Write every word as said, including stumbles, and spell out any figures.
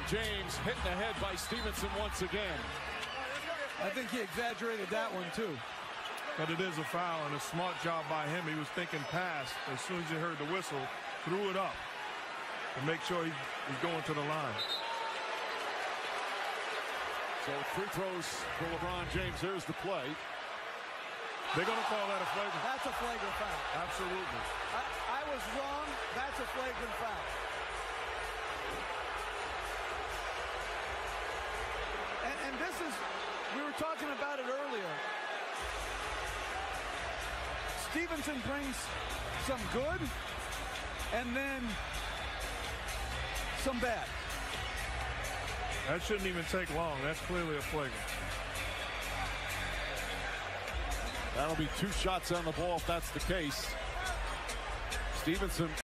James hit in the head by Stevenson once again. I think he exaggerated that one too. But it is a foul, and a smart job by him. He was thinking pass. As soon as he heard the whistle, threw it up to make sure he, he's going to the line. So free throws for LeBron James. Here's the play. They're going to call that a flagrant. That's a flagrant foul. Absolutely. I, I was wrong. That's a flagrant foul. And, and this is, we were talking about it earlier. Stevenson brings some good and then some bad. That shouldn't even take long. That's clearly a flagrant. That'll be two shots on the ball if that's the case. Stevenson